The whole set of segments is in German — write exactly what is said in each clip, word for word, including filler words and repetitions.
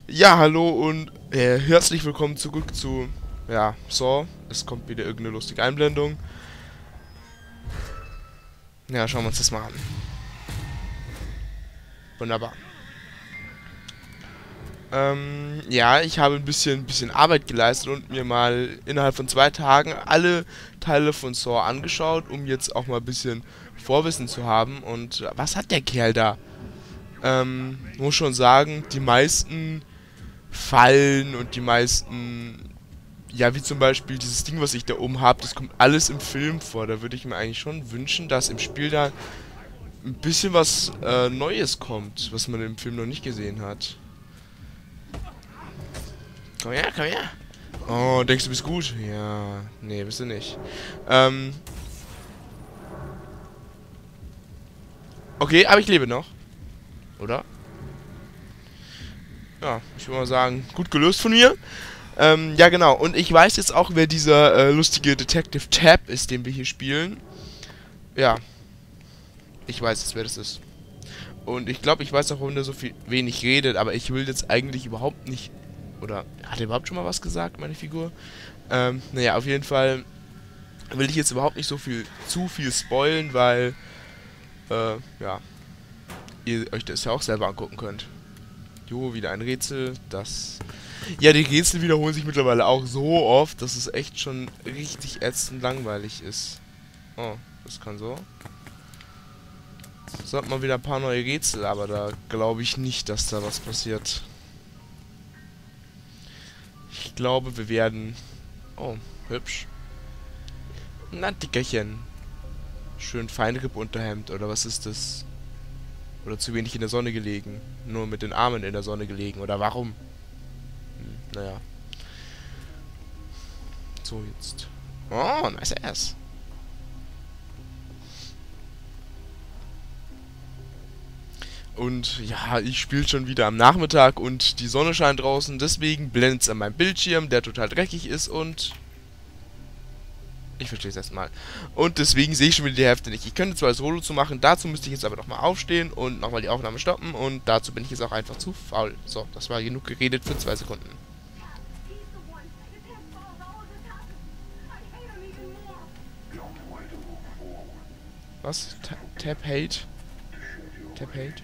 Ja, hallo und äh, herzlich willkommen zurück zu, ja, Saw. Es kommt wieder irgendeine lustige Einblendung. Ja, schauen wir uns das mal an. Wunderbar. Ähm, ja, ich habe ein bisschen, bisschen Arbeit geleistet und mir mal innerhalb von zwei Tagen alle Teile von Saw angeschaut, um jetzt auch mal ein bisschen Vorwissen zu haben. Und was hat der Kerl da? Ähm, muss schon sagen, die meisten Fallen und die meisten, ja, wie zum Beispiel dieses Ding, was ich da oben habe, das kommt alles im Film vor. Da würde ich mir eigentlich schon wünschen, dass im Spiel da ein bisschen was äh, Neues kommt, was man im Film noch nicht gesehen hat. Komm her, komm her. Oh, denkst du, bist gut? Ja, nee, bist du nicht. Ähm, okay, aber ich lebe noch. Oder? Ja, ich würde mal sagen, gut gelöst von mir. Ähm, ja genau, und ich weiß jetzt auch, wer dieser äh, lustige Detective Tab ist, den wir hier spielen. Ja, ich weiß jetzt, wer das ist. Und ich glaube, ich weiß auch, warum der so viel wenig redet, aber ich will jetzt eigentlich überhaupt nicht. Oder hat er überhaupt schon mal was gesagt, meine Figur? Ähm, naja, auf jeden Fall will ich jetzt überhaupt nicht so viel zu viel spoilen, weil äh, ja, ihr euch das ja auch selber angucken könnt. Jo, wieder ein Rätsel, das. Ja, die Rätsel wiederholen sich mittlerweile auch so oft, dass es echt schon richtig ätzend langweilig ist. Oh, das kann so. So hat man wieder ein paar neue Rätsel, aber da glaube ich nicht, dass da was passiert. Ich glaube, wir werden... Oh, hübsch. Na, Dickerchen. Schön Feinripp-Unterhemd, oder was ist das? Oder zu wenig in der Sonne gelegen. Nur mit den Armen in der Sonne gelegen, oder warum? Hm, naja. So, jetzt. Oh, nice ass. Und ja, ich spiele schon wieder am Nachmittag und die Sonne scheint draußen, deswegen blendet es an meinem Bildschirm, der total dreckig ist und... Ich verstehe es erstmal. Und deswegen sehe ich schon wieder die Hälfte nicht. Ich könnte zwar Solo zu machen, dazu müsste ich jetzt aber nochmal aufstehen und nochmal die Aufnahme stoppen und dazu bin ich jetzt auch einfach zu faul. So, das war genug geredet für zwei Sekunden. Was? Ta Tap Hate? Tap Hate?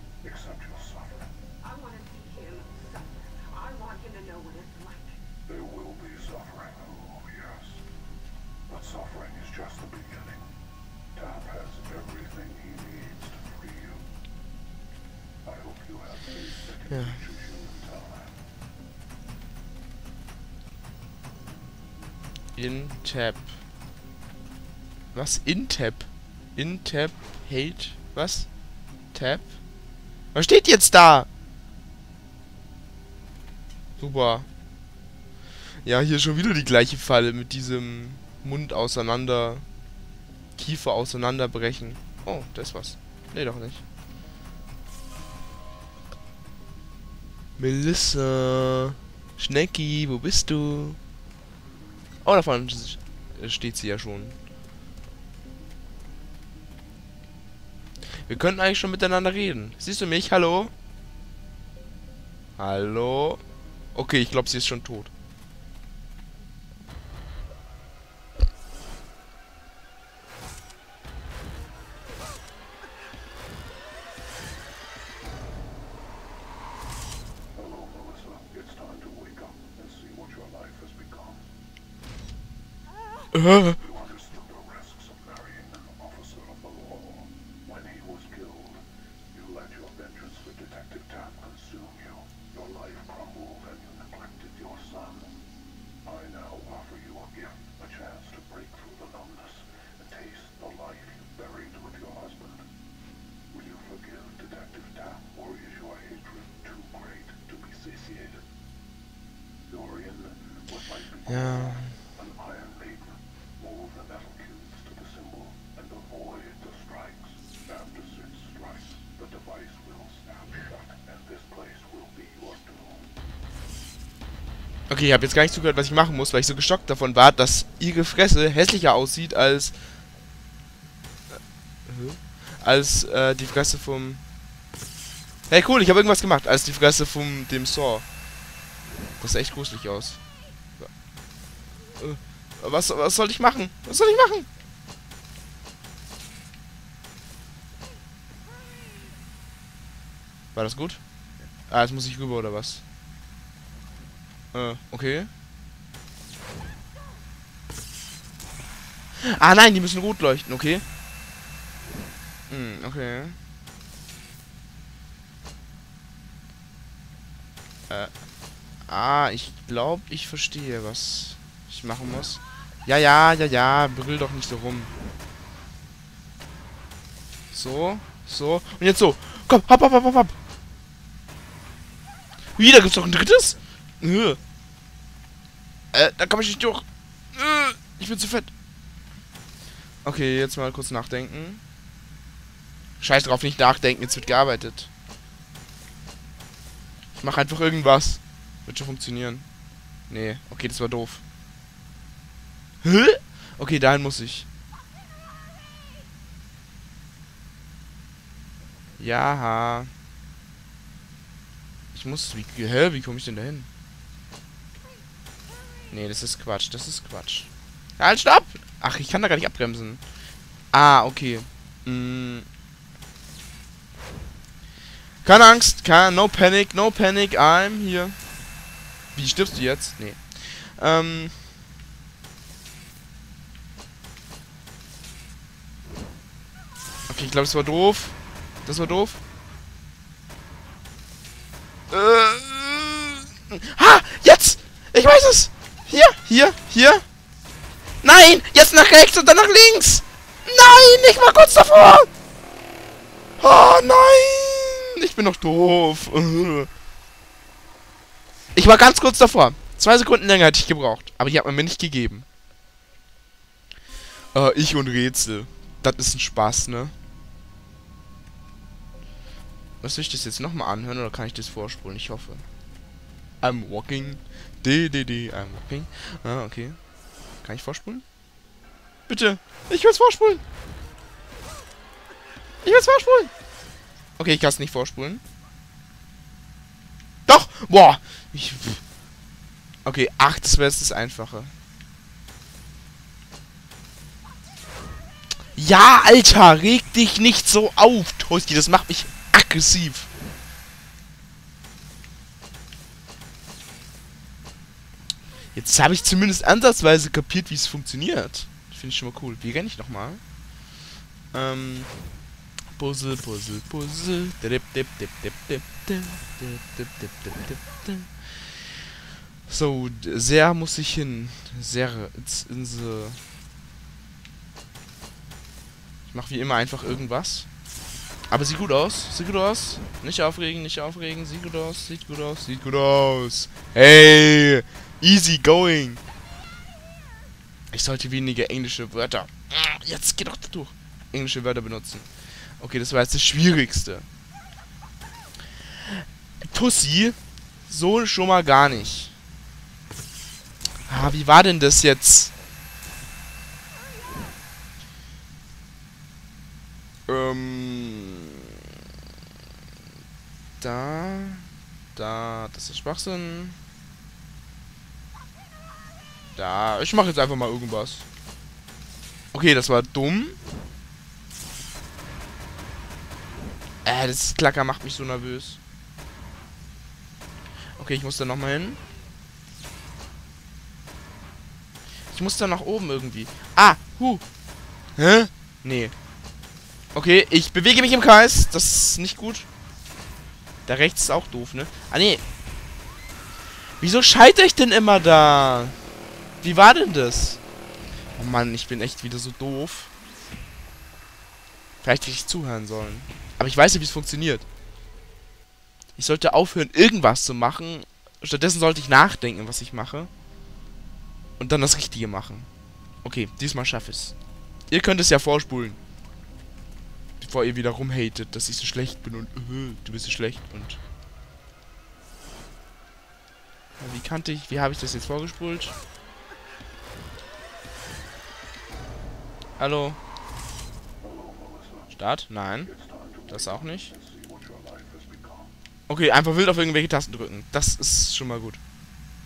Ja. In Tab. Was? In Tab? In Tab Hate? Was? Tab? Was steht jetzt da? Super. Ja, hier schon wieder die gleiche Falle mit diesem Mund auseinander, Kiefer auseinanderbrechen. Oh, da ist was. Nee, doch nicht. Melissa. Schnecki, wo bist du? Oh, da vorne steht sie ja schon. Wir könnten eigentlich schon miteinander reden. Siehst du mich? Hallo? Hallo? Okay, ich glaube, sie ist schon tot. Äh. Ja. Okay, ich habe jetzt gar nicht zugehört, was ich machen muss, weil ich so geschockt davon war, dass ihre Fresse hässlicher aussieht als äh, als äh, die Fresse vom... Hey, cool, ich habe irgendwas gemacht, als die Fresse vom dem Saw. Das sah echt gruselig aus. Äh, was, was soll ich machen? Was soll ich machen? War das gut? Ah, jetzt muss ich rüber, oder was? Äh, okay. Ah, nein, die müssen rot leuchten, okay. Hm, okay. Äh. Ah, ich glaube, ich verstehe, was ich machen muss. Ja, ja, ja, ja, brüll doch nicht so rum. So, so. Und jetzt so. Komm, hopp, hopp, hopp, hopp, hopp. Wieder gibt's noch ein drittes? Äh, äh da komme ich nicht durch. Äh, ich bin zu fett. Okay, jetzt mal kurz nachdenken. Scheiß drauf, nicht nachdenken, jetzt wird gearbeitet. Ich mache einfach irgendwas. Wird schon funktionieren. Nee, okay, das war doof. Hä? Okay, dahin muss ich. Ja. Ich muss. Wie, hä? Wie komme ich denn dahin? Nee, das ist Quatsch. Das ist Quatsch. Halt, stopp! Ach, ich kann da gar nicht abbremsen. Ah, okay. Hm. Keine Angst. Keine, no panic, no panic. I'm hier. Wie, stirbst du jetzt? Nee. Ähm. Okay, ich glaube, das war doof. Das war doof. Äh. Ha! Jetzt! Ich weiß es! Hier, hier, hier. Nein! Jetzt nach rechts und dann nach links! Nein! Ich war kurz davor! Oh nein! Ich bin doch doof. Ich war ganz kurz davor. Zwei Sekunden länger hätte ich gebraucht. Aber die hat man mir nicht gegeben. Äh, ich und Rätsel. Das ist ein Spaß, ne? Was soll ich das jetzt nochmal anhören oder kann ich das vorspulen? Ich hoffe. I'm walking. D, D, D, I'm walking. Ah, okay. Kann ich vorspulen? Bitte. Ich will's vorspulen. Ich will's vorspulen. Okay, ich kann es nicht vorspulen. Doch! Boah! Ich, okay, ach, das wäre jetzt das Einfache. Ja, Alter, reg dich nicht so auf, Tosti. Das macht mich aggressiv. Jetzt habe ich zumindest ansatzweise kapiert, wie es funktioniert. Finde ich schon mal cool. Wie renne ich nochmal? Ähm... Puzzle, Puzzle, Puzzle. So, sehr muss ich hin. Sehr ins, in the. Ich mache wie immer einfach irgendwas. Aber sieht gut aus. Sieht gut aus. Nicht aufregen, nicht aufregen. Sieht gut aus, sieht gut aus, sieht gut aus. Hey! Easy going. Ich sollte weniger englische Wörter. Jetzt geht doch da durch. Englische Wörter benutzen. Okay, das war jetzt das Schwierigste. Tussi, so schon mal gar nicht. Ah, wie war denn das jetzt? Ähm... Da... Da... Das ist Schwachsinn. Da... Ich mache jetzt einfach mal irgendwas. Okay, das war dumm. Äh, das Klacker macht mich so nervös. Okay, ich muss da nochmal hin. Ich muss da nach oben irgendwie. Ah, hu. Hä? Nee. Okay, ich bewege mich im Kreis. Das ist nicht gut. Da rechts ist auch doof, ne? Ah, nee. Wieso scheitere ich denn immer da? Wie war denn das? Oh Mann, ich bin echt wieder so doof. Vielleicht hätte ich zuhören sollen. Aber ich weiß nicht, wie es funktioniert. Ich sollte aufhören, irgendwas zu machen. Stattdessen sollte ich nachdenken, was ich mache. Und dann das Richtige machen. Okay, diesmal schaffe ich es. Ihr könnt es ja vorspulen. Bevor ihr wieder rumhatet, dass ich so schlecht bin und uh, du bist so schlecht und... Ja, wie kannte ich, wie habe ich das jetzt vorgespult? Hallo? Start? Nein. Das auch nicht. Okay, einfach wild auf irgendwelche Tasten drücken. Das ist schon mal gut.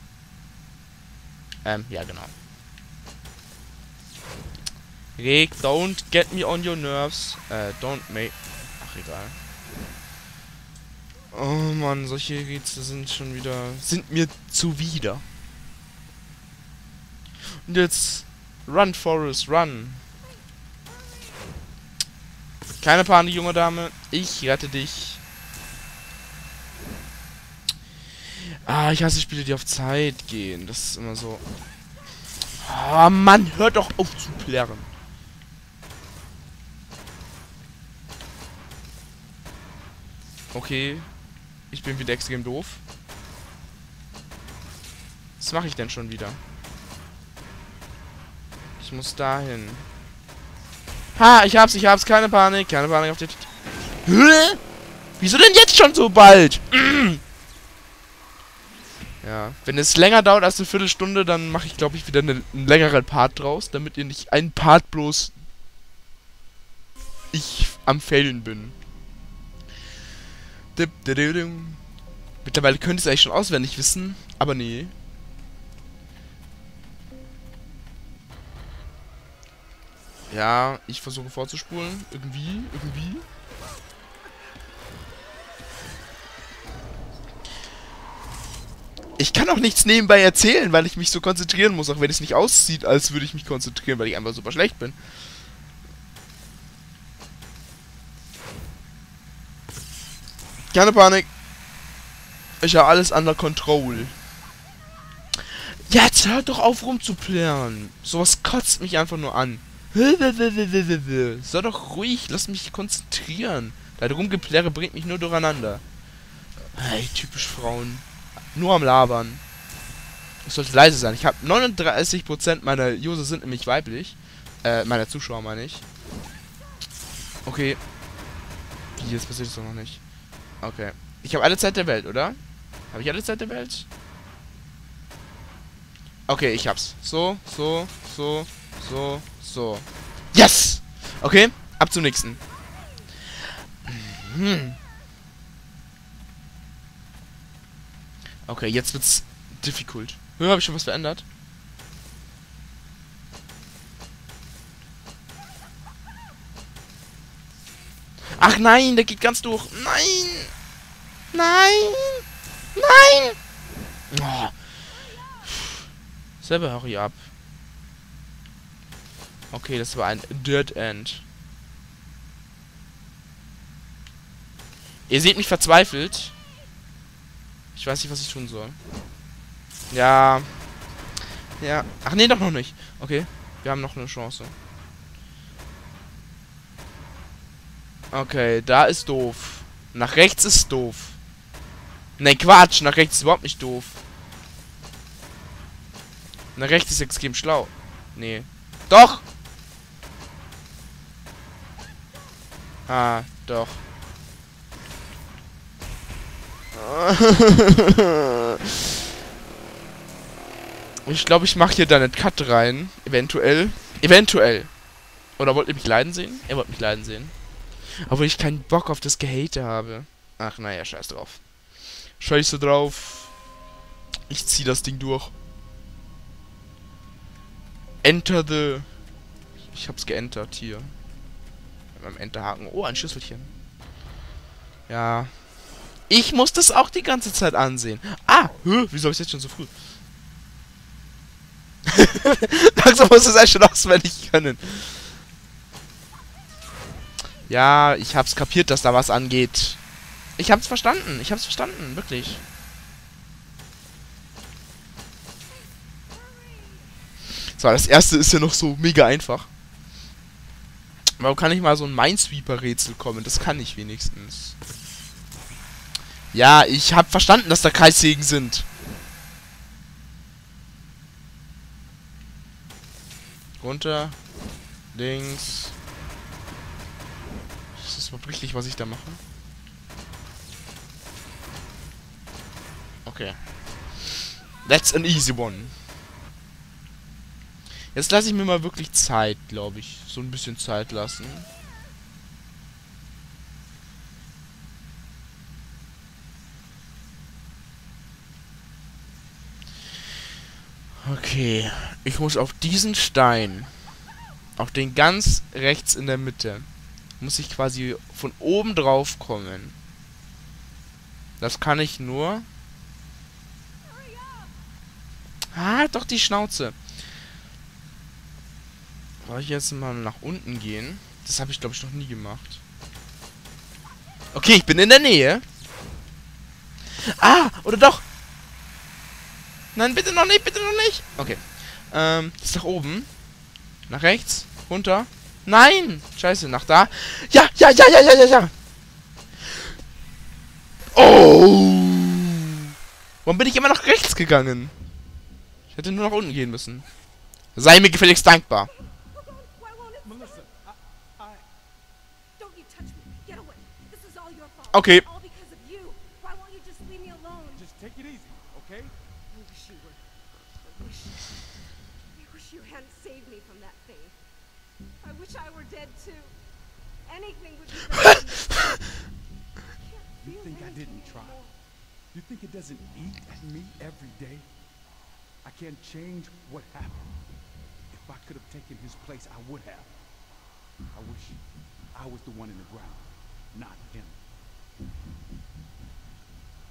Ähm, ja, genau. Reg, don't get me on your nerves. Äh, don't make... Ach, egal. Oh Mann, solche Rätsel sind schon wieder... Sind mir zuwider. Und jetzt... Run, Forest, run. Keine Panik, junge Dame. Ich rette dich. Ah, ich hasse Spiele, die auf Zeit gehen. Das ist immer so... Oh Mann, hört doch auf zu plärren. Okay. Ich bin wieder extrem doof. Was mache ich denn schon wieder? Ich muss dahin. Ha, ich hab's, ich hab's. Keine Panik. Keine Panik auf die... Hä? Wieso denn jetzt schon so bald? Ja, wenn es länger dauert als eine Viertelstunde, dann mache ich, glaube ich, wieder eine, einen längeren Part draus, damit ihr nicht einen Part bloß ich am Failen bin. Mittlerweile könnt ihr es eigentlich schon auswendig wissen, aber nee. Ja, ich versuche vorzuspulen. Irgendwie, irgendwie. Ich kann auch nichts nebenbei erzählen, weil ich mich so konzentrieren muss, auch wenn es nicht aussieht, als würde ich mich konzentrieren, weil ich einfach super schlecht bin. Keine Panik. Ich habe alles under control. Jetzt hört doch auf rumzuplären. Sowas kotzt mich einfach nur an. Sei doch ruhig, lass mich konzentrieren. Dein Rumgepläre bringt mich nur durcheinander. Hey, typisch Frauen. Nur am Labern. Ich sollte leise sein. Ich habe neununddreißig Prozent meiner User sind nämlich weiblich. Äh, meiner Zuschauer meine ich. Okay. Wie, jetzt passiert es doch noch nicht. Okay. Ich habe alle Zeit der Welt, oder? Habe ich alle Zeit der Welt? Okay, ich hab's. So, so, so, so, so. Yes! Okay, ab zum nächsten. Hm. Okay, jetzt wird's difficult. Höher habe ich schon was verändert. Ach nein, der geht ganz durch. Nein! Nein! Nein! Oh. Selber hurry up. Okay, das war ein Dead End. Ihr seht mich verzweifelt. Ich weiß nicht, was ich tun soll. Ja. Ja. Ach nee, doch noch nicht. Okay, wir haben noch eine Chance. Okay, da ist doof. Nach rechts ist doof. Ne, Quatsch, nach rechts ist überhaupt nicht doof. Nach rechts ist extrem schlau. Nee. Doch! Ah, doch. Ich glaube, ich mache hier dann einen Cut rein. Eventuell. Eventuell. Oder wollt ihr mich leiden sehen? Ihr wollt mich leiden sehen. Obwohl ich keinen Bock auf das Gehate habe. Ach, naja, scheiß drauf. Scheiße drauf. Ich zieh das Ding durch. Enter the... Ich hab's geentert hier. Mit meinem Enterhaken. Oh, ein Schüsselchen. Ja. Ich muss das auch die ganze Zeit ansehen. Ah, hö, wieso hab ich jetzt schon so früh? Langsam muss es eigentlich schon auswendig können. Ja, ich hab's kapiert, dass da was angeht. Ich hab's verstanden. Ich hab's verstanden. Wirklich. So, das erste ist ja noch so mega einfach. Warum kann ich mal so ein Minesweeper-Rätsel kommen? Das kann ich wenigstens. Ja, ich hab verstanden, dass da Kreissägen sind. Runter. Links. Ist das überhaupt richtig, was ich da mache? Okay. That's an easy one. Jetzt lasse ich mir mal wirklich Zeit, glaube ich. So ein bisschen Zeit lassen. Okay. Ich muss auf diesen Stein, auf den ganz rechts in der Mitte, muss ich quasi von oben drauf kommen. Das kann ich nur... Ah, doch die Schnauze. Soll ich jetzt mal nach unten gehen? Das habe ich, glaube ich, noch nie gemacht. Okay, ich bin in der Nähe. Ah, oder doch? Nein, bitte noch nicht, bitte noch nicht. Okay. Ähm, ist nach oben. Nach rechts. Runter. Nein! Scheiße, nach da. Ja, ja, ja, ja, ja, ja, ja. Oh! Warum bin ich immer nach rechts gegangen? Ich hätte nur nach unten gehen müssen. Sei mir gefälligst dankbar. Okay. You think I didn't try? You think it doesn't eat at me every day? I can't change what happened. If I could have taken his place, I would have. I wish I was the one in the ground, not him.